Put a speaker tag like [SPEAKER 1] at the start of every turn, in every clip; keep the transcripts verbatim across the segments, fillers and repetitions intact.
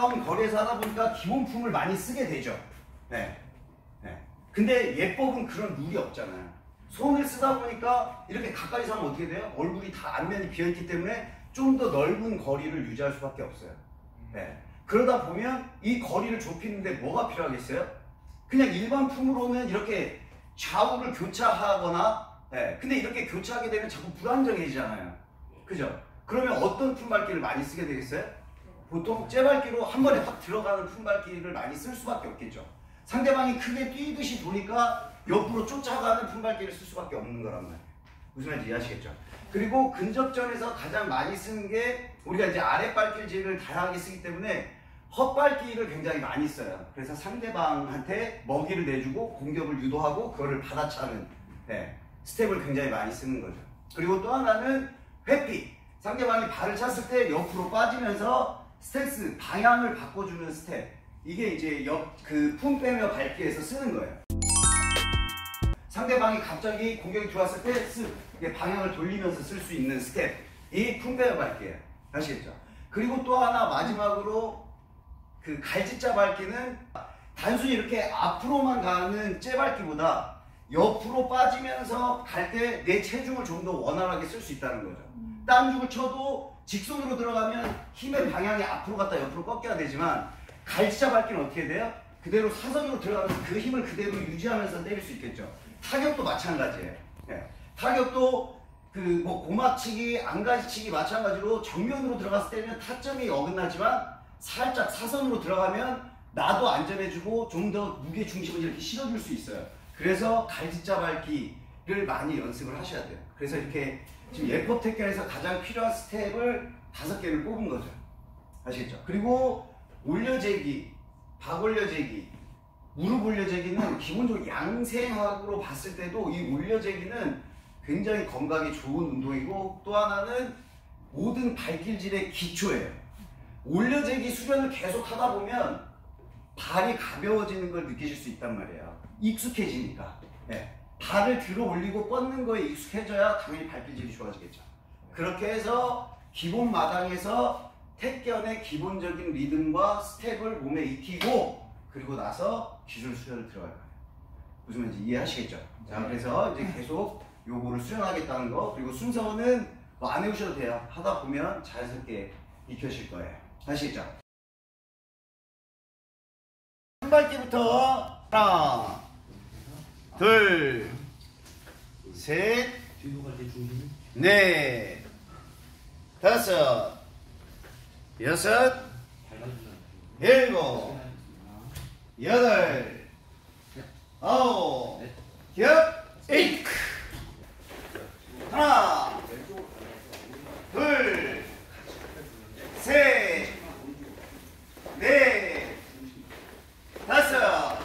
[SPEAKER 1] 가까운 거리에서 하다 보니까 기본품을 많이 쓰게 되죠. 네. 네. 근데 예법은 그런 룰이 없잖아요. 손을 쓰다 보니까 이렇게 가까이서 하면 어떻게 돼요? 얼굴이 다 안면이 비어있기 때문에 좀 더 넓은 거리를 유지할 수밖에 없어요. 네. 그러다 보면 이 거리를 좁히는데 뭐가 필요하겠어요? 그냥 일반 품으로는 이렇게 좌우를 교차하거나, 네. 근데 이렇게 교차하게 되면 자꾸 불안정해지잖아요. 그죠? 그러면 어떤 품밟기를 많이 쓰게 되겠어요? 보통 째밟기로 한 번에 확 들어가는 품밟기를 많이 쓸 수밖에 없겠죠. 상대방이 크게 뛰듯이 도니까 옆으로 쫓아가는 품밟기를 쓸 수밖에 없는 거란 말이에요. 무슨 말인지 이해하시겠죠? 그리고 근접전에서 가장 많이 쓰는 게 우리가 이제 아랫발길질을 다양하게 쓰기 때문에 헛발길을 굉장히 많이 써요. 그래서 상대방한테 먹이를 내주고 공격을 유도하고 그거를 받아차는, 네, 스텝을 굉장히 많이 쓰는 거죠. 그리고 또 하나는 회피. 상대방이 발을 찼을 때 옆으로 빠지면서 스탠스, 방향을 바꿔주는 스텝. 이게 이제 옆, 그 품 빼며 밟기에서 쓰는 거예요. 상대방이 갑자기 공격이 들어왔을 때 쓱 방향을 돌리면서 쓸 수 있는 스텝. 이 품 빼며 밟기예요. 아시겠죠? 그리고 또 하나 마지막으로 그 갈짓자 밟기는 단순히 이렇게 앞으로만 가는 째밟기보다 옆으로 빠지면서 갈 때 내 체중을 좀 더 원활하게 쓸 수 있다는 거죠. 딴죽을 쳐도 직선으로 들어가면 힘의 방향이 앞으로 갔다 옆으로 꺾여야 되지만 갈짓자 밟기는 어떻게 돼요? 그대로 사선으로 들어가면서 그 힘을 그대로 유지하면서 때릴 수 있겠죠. 타격도 마찬가지예요. 예. 타격도 그 뭐 고막치기, 안가지치기 마찬가지로 정면으로 들어갔을 때는 타점이 어긋나지만 살짝 사선으로 들어가면 나도 안전해주고 좀 더 무게 중심을 이렇게 실어줄 수 있어요. 그래서 갈짓자 밟기를 많이 연습을 하셔야 돼요. 그래서 이렇게 지금 예법 태권에서 가장 필요한 스텝을 다섯 개를 뽑은 거죠. 아시겠죠? 그리고 올려재기, 박올려재기, 무릎 올려재기는 기본적으로 양생학으로 봤을 때도 이 올려재기는 굉장히 건강에 좋은 운동이고 또 하나는 모든 발길질의 기초예요. 올려재기 수련을 계속 하다 보면 발이 가벼워지는 걸 느끼실 수 있단 말이에요. 익숙해지니까. 네. 발을 들어 올리고 뻗는 거에 익숙해져야 당연히 발길질이 좋아지겠죠. 그렇게 해서 기본 마당에서 태권의 기본적인 리듬과 스텝을 몸에 익히고 그리고 나서 기술 수련을 들어갈 거예요. 무슨 말인지 이해하시겠죠? 자, 그래서 이제 계속 요거를 수련하겠다는 거, 그리고 순서는 뭐 안 해오셔도 돼요. 하다 보면 자연스럽게 익혀질 거예요. 아시겠죠? 한 발기부터 하나, 둘, 셋, 넷, 다섯, 여섯, 일곱, 여덟, 아홉, 열, 에이크. 하나, 둘, 셋, 넷, 다섯,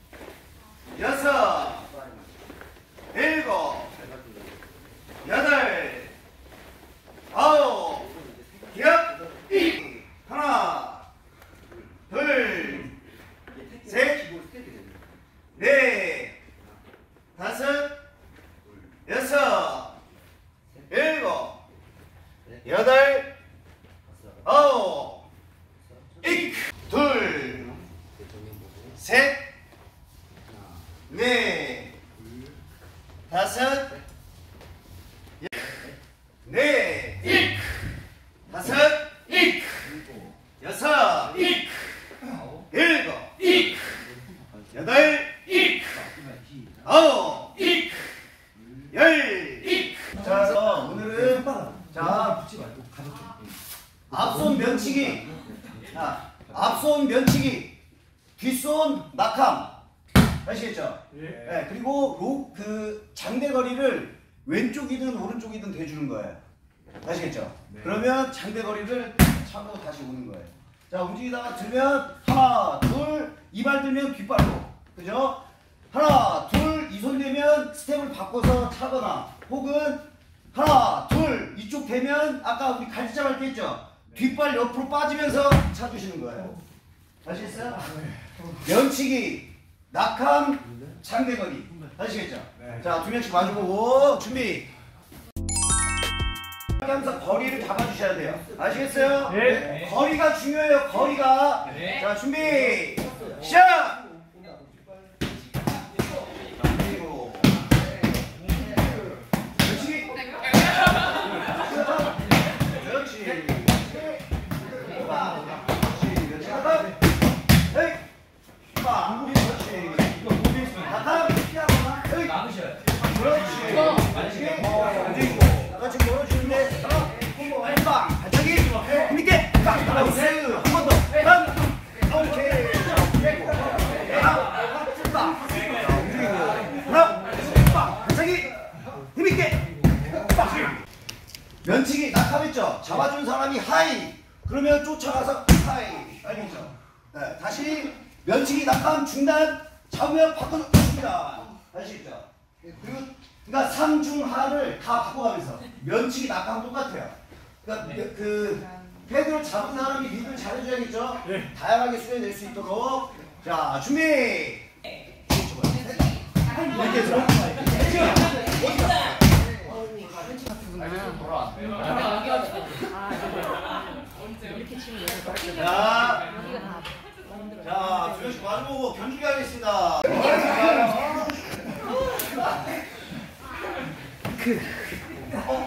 [SPEAKER 1] 여섯, 일곱, 여덟, 아홉, 열, 에이크. 하나, 둘, 셋, 넷, 다섯, 여섯, 일곱, 여덟, 아홉, 이, 둘, 셋, 넷, 다섯, 넷, 이, 다섯, 이, 여섯, 이, 일곱, 이, 여덟, 이, 아홉, 이, 열, 이. 자, 그래서 오늘은 자 앞손 면치기, 자, 앞손 면치기, 뒷손 낙함. 아시겠죠? 예. 네, 그리고 로, 그 장대거리를 왼쪽이든 오른쪽이든 대주는 거예요. 아시겠죠? 네. 그러면 장대거리를 차고 다시 오는 거예요. 자, 움직이다가 들면 하나, 둘, 이 발 들면 뒷발로, 그죠? 하나, 둘, 이 손 대면 스텝을 바꿔서 차거나, 혹은 하나, 둘, 이쪽 대면 아까 우리 갈짓자 밟기 했죠? 뒷발 옆으로 빠지면서 차주시는 거예요. 아시겠어요? 면치기, 낙함, 장대거리. 아시겠죠? 네. 자, 두 명씩 마주보고 준비. 하면서 거리를 잡아주셔야 돼요. 아시겠어요?
[SPEAKER 2] 네.
[SPEAKER 1] 거리가 중요해요. 거리가.
[SPEAKER 2] 네.
[SPEAKER 1] 자, 준비 시작. 그리고 그렇지. 그렇지. 봐. 그렇지. 그렇지. 하나. 헤이. 봐. 그렇지. 하나. 피하거나. 헤이. 그렇지. 그렇지. 나 지금 멀어지는데. 빵! 발차기! 힘있게! 빵! 나우세요! 한 번 더! 빵! 오케이! 하나! 빵! 움직이고 하나! 빵! 발차기! 힘있게! 빵! 면치기 낙하했죠? 잡아준 사람이 하이! 그러면 쫓아가서 하이! 알겠죠? 네, 다시 면치기 낙하면 중단! 잡으면 바꿔줍니다! 아시겠죠? 그리고 그러니까 상중하를 다 바꿔가면서 면치기 낙하면 똑같아요. 그러니까 네. 그 패드를 잡은 사람이 리드를 잘해줘야겠죠? 네. 다양하게 수행될 수 있도록. 자, 준비! 이렇게 해서 자, 자, 조용씩 마주보고 견주기 하겠습니다. 그, 어?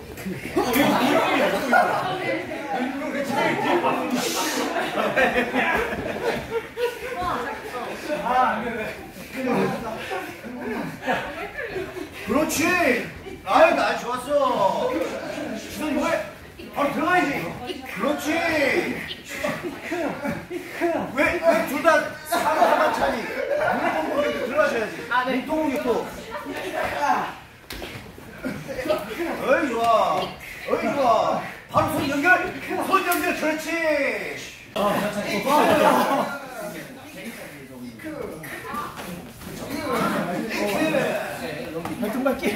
[SPEAKER 1] 그렇지. 아유, 나 좋았어. 주선 뭐해? 바로 들어가야지. 그렇지. 왜, 왜 둘 다 사람 차니? 무릎 공격이 들어가셔야지. 몸통 공격도. 어이 좋아. 어이 좋아. 바로 손 연결. 손 연결. 그렇지. 발등받기.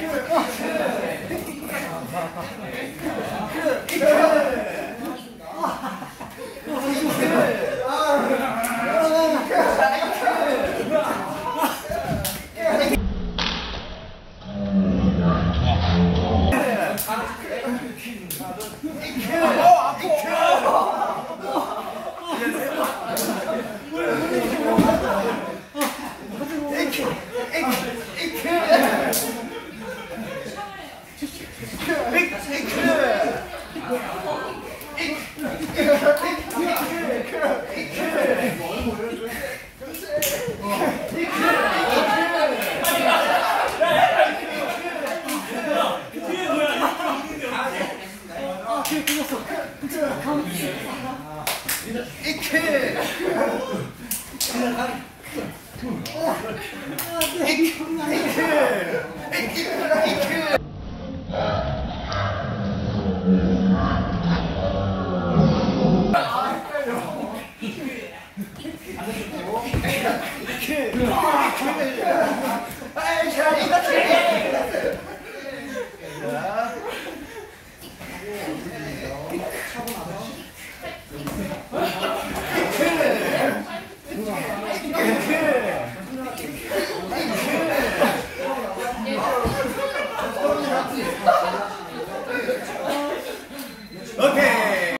[SPEAKER 1] 오케이.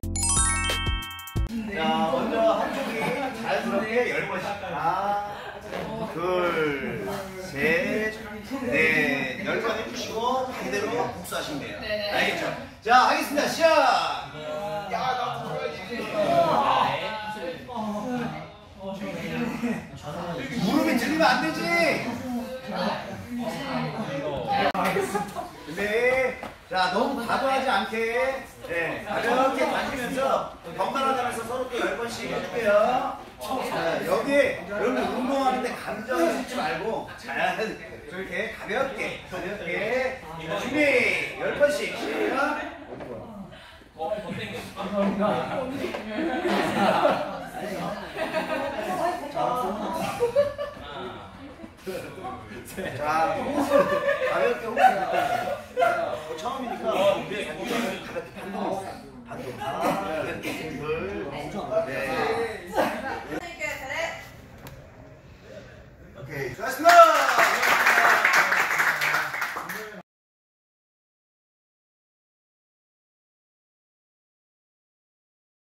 [SPEAKER 1] 자, 먼저 한쪽이 자연스럽게 열 번씩. 하나, 둘, 셋, 넷. 열 번 해주시고 이대로 복수하시면 돼요. 알겠죠? 자, 하겠습니다. 시작! 야, 나 무릎이 들리면 안 되지! 네. 자, 너무 과도하지 않게 네, 가볍게 다니면서 번갈아 가면서 서로 또 열 번씩 해줄게요. 자, 여기 여러분 운동하는데 감정을 싣지 말고 잘 이렇게 가볍게 가볍게 준비 열 번씩 시작. 자, 가볍게 호흡 어, 처음이니까 가볍게 반동 반동 하나, 둘, 넷.